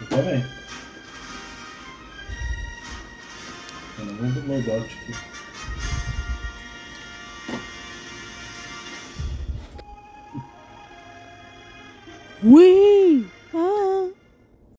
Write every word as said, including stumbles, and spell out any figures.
também. Eu não vou do loadout aqui. Ui!